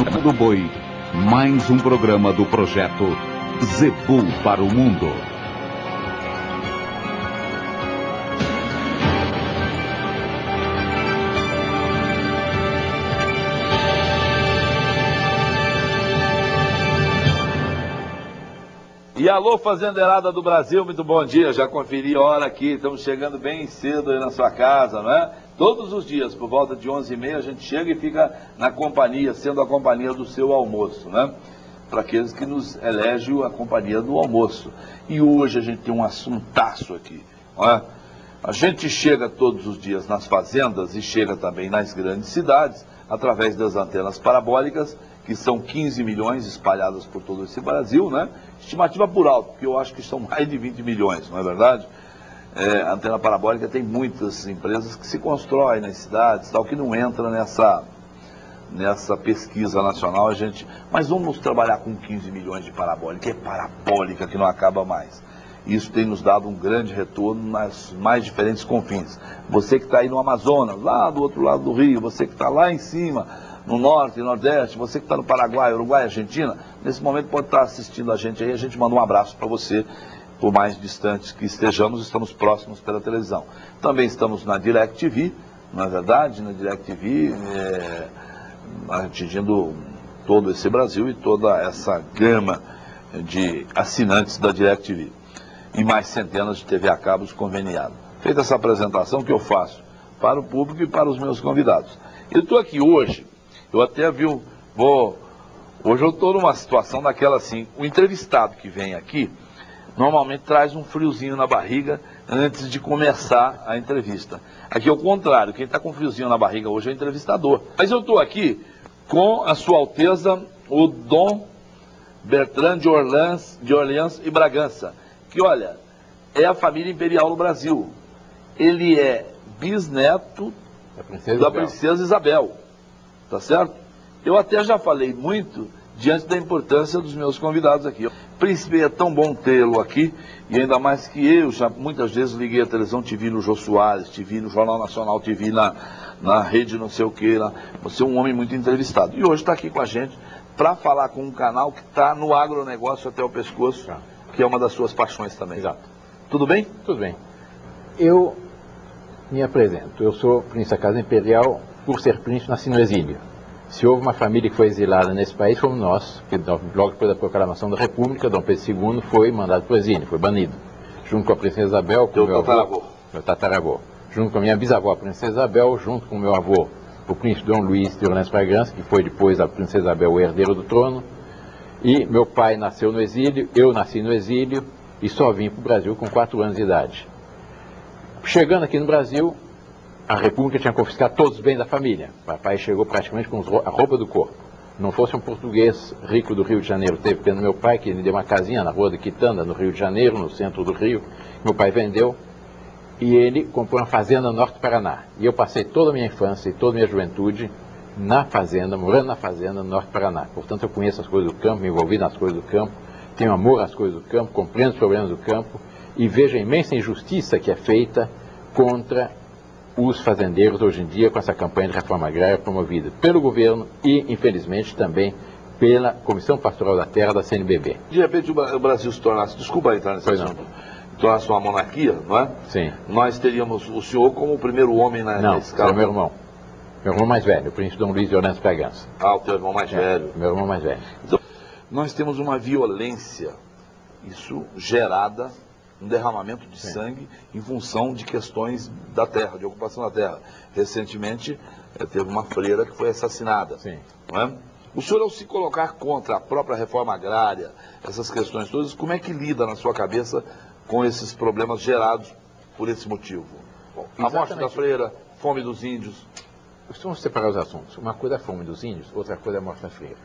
do Boi, mais um programa do projeto Zebu para o Mundo. E alô, fazendeirada do Brasil, muito bom dia. Já conferi a hora aqui, estamos chegando bem cedo aí na sua casa, não é? Todos os dias, por volta de 11h30, a gente chega e fica na companhia, sendo a companhia do seu almoço, né? Para aqueles que nos elegem a companhia do almoço. E hoje a gente tem um assuntaço aqui, não é? A gente chega todos os dias nas fazendas e chega também nas grandes cidades, através das antenas parabólicas, que são 15 milhões espalhadas por todo esse Brasil, né? Estimativa por alto, porque eu acho que são mais de 20 milhões, não é verdade? A antena parabólica tem muitas empresas que se constroem nas cidades, tal, que não entra nessa pesquisa nacional, mas vamos trabalhar com 15 milhões de parabólica, é parabólica que não acaba mais. Isso tem nos dado um grande retorno nas mais diferentes confins. Você que está aí no Amazonas, lá do outro lado do Rio, você que está lá em cima, no Norte e Nordeste, você que está no Paraguai, Uruguai, Argentina, nesse momento pode estar assistindo a gente aí, a gente manda um abraço para você, por mais distantes que estamos próximos pela televisão. Também estamos na DirecTV, não é verdade? Na DirecTV, atingindo todo esse Brasil e toda essa gama de assinantes da DirecTV. E mais centenas de TV a cabos conveniados. Feita essa apresentação que eu faço para o público e para os meus convidados. Eu estou aqui hoje, eu até hoje eu estou numa situação daquela assim, o entrevistado que vem aqui, normalmente traz um friozinho na barriga antes de começar a entrevista. Aqui é o contrário, quem está com friozinho na barriga hoje é o entrevistador. Mas eu estou aqui com a Sua Alteza, o Dom Bertrand de Orleans e Bragança, que, olha, é a família imperial no Brasil. Ele é bisneto da princesa Isabel, tá certo? Eu até já falei muito diante da importância dos meus convidados aqui. Príncipe, é tão bom tê-lo aqui, e ainda mais que eu já muitas vezes liguei a televisão, te vi no Jô Soares, te vi no Jornal Nacional, te vi na rede não sei o que, você é um homem muito entrevistado. E hoje está aqui com a gente para falar com um canal que está no agronegócio até o pescoço, que é uma das suas paixões também. Exato. Tudo bem? Tudo bem. Eu me apresento. Eu sou príncipe da Casa Imperial, por ser príncipe nasci no exílio. Se houve uma família que foi exilada nesse país, fomos nós, que logo depois da proclamação da República, Dom Pedro II foi mandado para o exílio, foi banido. Junto com a princesa Isabel, com meu tataravô. Junto com a minha bisavó, a princesa Isabel, junto com o meu avô, o príncipe Dom Luís de Orleans Bragança, que foi depois a princesa Isabel o herdeiro do trono. E meu pai nasceu no exílio, eu nasci no exílio e só vim para o Brasil com 4 anos de idade. Chegando aqui no Brasil, a República tinha confiscado todos os bens da família. Papai chegou praticamente com a roupa do corpo. Não fosse um português rico do Rio de Janeiro, teve pena meu pai, que me deu uma casinha na rua de Quitanda, no Rio de Janeiro, no centro do Rio. Meu pai vendeu e ele comprou uma fazenda no Norte do Paraná. E eu passei toda a minha infância e toda a minha juventude na fazenda, morando na fazenda no Norte do Paraná. Portanto, eu conheço as coisas do campo, me envolvi nas coisas do campo, tenho amor às coisas do campo, compreendo os problemas do campo e vejo a imensa injustiça que é feita contra os fazendeiros hoje em dia com essa campanha de reforma agrária promovida pelo governo e, infelizmente, também pela Comissão Pastoral da Terra da CNBB. De repente o Brasil se tornasse, desculpa entrar nesse assunto, tornasse uma monarquia, não é? Sim. Nós teríamos o senhor como o primeiro homem na escala. Não, meu irmão. Meu irmão mais velho, o príncipe Dom Luís de Orleans Bragança. Ah, o teu irmão mais velho. Meu irmão mais velho. Então, nós temos uma violência, isso gerada, um derramamento de sangue em função de questões da terra, de ocupação da terra. Recentemente, teve uma freira que foi assassinada. Sim. Não é? O senhor, ao se colocar contra a própria reforma agrária, essas questões todas, como é que lida na sua cabeça com esses problemas gerados por esse motivo? Bom, a morte da freira, fome dos índios. Vamos separar os assuntos. Uma coisa é a fome dos índios, outra coisa é a morte da freira.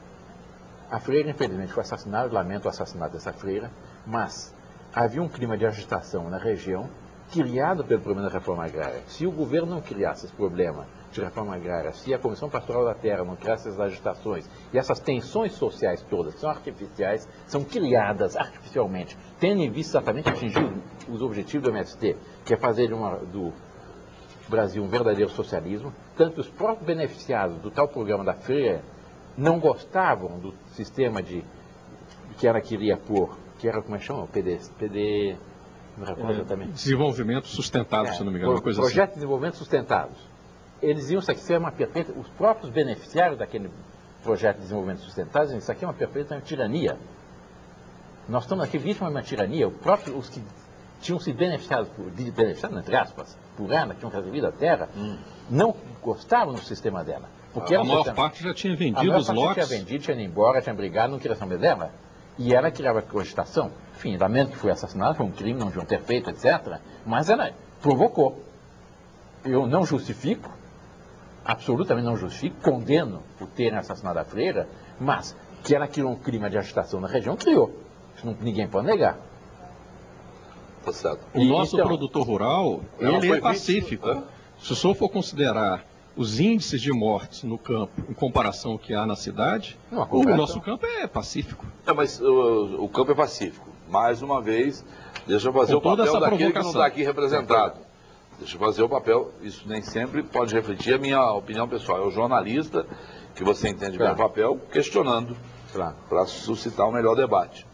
A freira, infelizmente, foi assassinada, lamento o assassinato dessa freira, mas havia um clima de agitação na região criado pelo problema da reforma agrária. Se o governo não criasse esse problema de reforma agrária, se a Comissão Pastoral da Terra não criasse essas agitações e essas tensões sociais todas, que são artificiais, são criadas artificialmente, tendo em vista exatamente atingir os objetivos do MST, que é fazer do Brasil um verdadeiro socialismo, tanto os próprios beneficiados do tal programa da freira não gostavam do sistema que ela queria pôr, que era, como é que chama? O PD, não recordo exatamente. Desenvolvimento sustentável, se não me engano, uma coisa Projeto assim. de desenvolvimento sustentáveis. Eles iam, isso aqui é uma perfeita, os próprios beneficiários daquele projeto de desenvolvimento sustentável, dizem, isso aqui é uma perfeita tirania. Nós estamos aqui vítimas de uma tirania, os que tinham se beneficiado, entre aspas, por ela, que tinham recebido a terra, não gostavam do sistema dela. Porque A maior parte já tinha vendido os lotes. Tinha vendido, tinha ido embora, tinha brigado, não queria saber dela. E ela criava cogitação. Enfim, lamento que foi assassinado, foi um crime, não deviam ter feito, etc. Mas ela provocou. Eu não justifico, absolutamente não justifico, condeno por terem assassinado a freira, mas que ela criou um clima de agitação na região, criou. Isso ninguém pode negar. Tá certo. O nosso produtor rural, ele é pacífico. Se o senhor for considerar os índices de mortes no campo em comparação ao que há na cidade, o nosso campo é pacífico. Mas o campo é pacífico. Mais uma vez, deixa eu fazer o papel daquele que não está aqui representado. Deixa eu fazer o papel, isso nem sempre pode refletir a minha opinião pessoal. É o jornalista, que você entende bem o papel, questionando, para suscitar um melhor debate.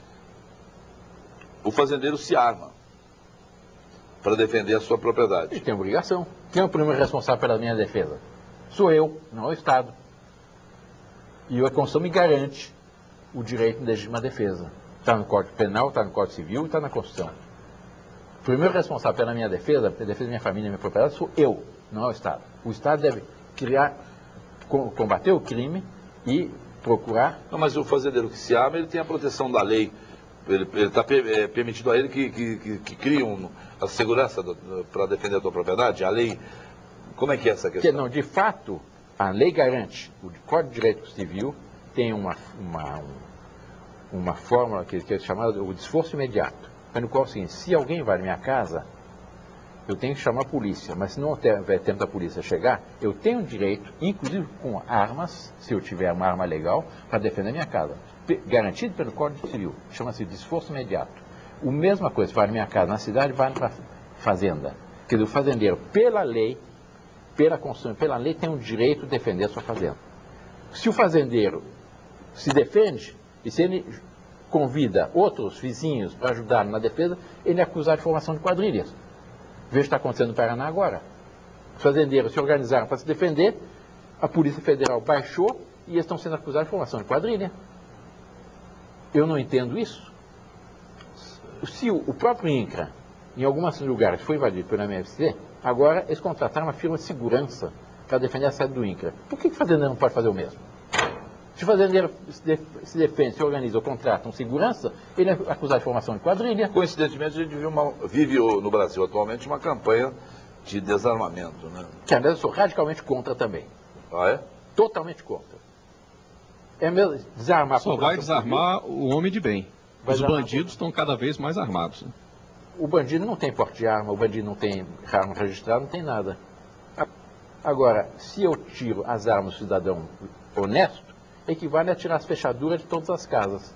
O fazendeiro se arma para defender a sua propriedade. Ele tem obrigação. Quem é o primeiro responsável pela minha defesa? Sou eu, não o Estado. E a Constituição me garante o direito de legítima defesa. Está no Código Penal, está no Código Civil e está na Constituição. O primeiro responsável pela minha defesa, pela defesa da minha família e da minha propriedade, sou eu, não é o Estado. O Estado deve combater o crime e procurar... Não, mas o fazendeiro que se arma, ele tem a proteção da lei. Ele está permitido a ele que crie a segurança para defender a tua propriedade? A lei, como é que é essa questão? Não, de fato, a lei garante, o Código de Direito Civil tem uma fórmula que é chamada o desforço imediato, no qual é o seguinte, se alguém vai na minha casa, eu tenho que chamar a polícia, mas se não houver tempo da polícia chegar, eu tenho direito, inclusive com armas, se eu tiver uma arma legal, para defender a minha casa. Garantido pelo Código Civil, chama-se desforço imediato. O mesma coisa, vai na minha casa, na cidade, vai para a fazenda. Quer dizer, o fazendeiro, pela lei, pela Constituição, pela lei, tem o direito de defender a sua fazenda. Se o fazendeiro se defende, e se ele convida outros vizinhos para ajudar na defesa, ele é acusado de formação de quadrilhas. Veja o que está acontecendo no Paraná agora. Os fazendeiros se organizaram para se defender, a Polícia Federal baixou e eles estão sendo acusados de formação de quadrilha. Eu não entendo isso. Se o próprio INCRA, em alguns lugares, foi invadido pelo MFC, agora eles contrataram uma firma de segurança para defender a sede do INCRA. Por que o fazendeiro não pode fazer o mesmo? Se o fazendeiro se defende, se organiza ou contrata um segurança, ele é acusado de formação de quadrilha. Coincidentemente, a gente vive no Brasil atualmente uma campanha de desarmamento, né? Que, aliás, eu sou radicalmente contra também. Ah, é? Totalmente contra. É mesmo desarmar a Só vai desarmar o homem de bem. Os bandidos estão cada vez mais armados. Né? O bandido não tem porte de arma, o bandido não tem arma registrada, não tem nada. Agora, se eu tiro as armas do cidadão honesto, equivale a tirar as fechaduras de todas as casas.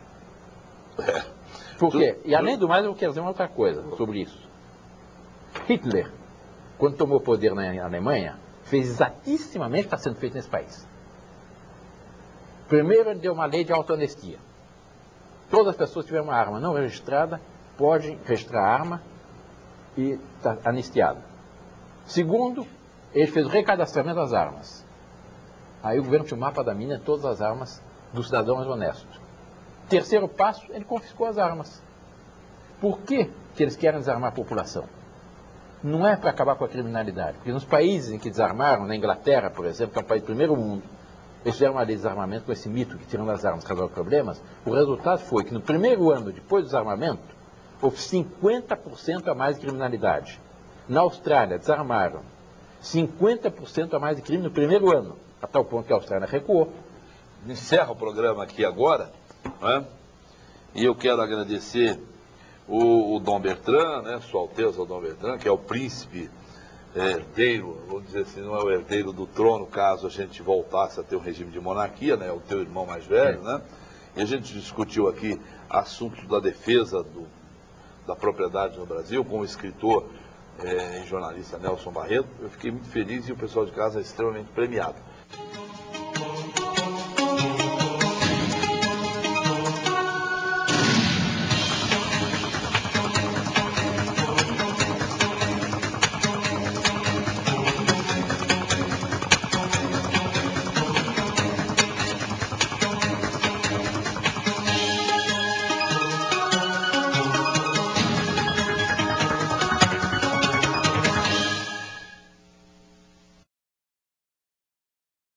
Por quê? E além do mais, eu quero dizer uma outra coisa sobre isso. Hitler, quando tomou poder na Alemanha, fez exatissimamente o que está sendo feito nesse país. Primeiro, ele deu uma lei de autoanistia. Todas as pessoas que tiverem uma arma não registrada podem registrar a arma e está anistiada. Segundo, ele fez o recadastramento das armas. Aí o governo tinha um mapa da mina de todas as armas dos cidadãos honestos. Terceiro passo, ele confiscou as armas. Por que eles querem desarmar a população? Não é para acabar com a criminalidade. Porque nos países em que desarmaram, na Inglaterra, por exemplo, que é um país do primeiro mundo, eles fizeram uma lei de desarmamento com esse mito que tirando as armas resolve problemas. O resultado foi que no primeiro ano depois do desarmamento, houve 50% a mais de criminalidade. Na Austrália, desarmaram 50% a mais de crime no primeiro ano, a tal ponto que a Austrália recuou. Encerra o programa aqui agora, né? E eu quero agradecer o Dom Bertrand, né? Sua Alteza, o Dom Bertrand, que é o príncipe herdeiro, vamos dizer assim, não é o herdeiro do trono, caso a gente voltasse a ter um regime de monarquia, né? O teu irmão mais velho, né? E a gente discutiu aqui assuntos da defesa da propriedade no Brasil, com o escritor e jornalista Nelson Barreto. Eu fiquei muito feliz e o pessoal de casa é extremamente premiado.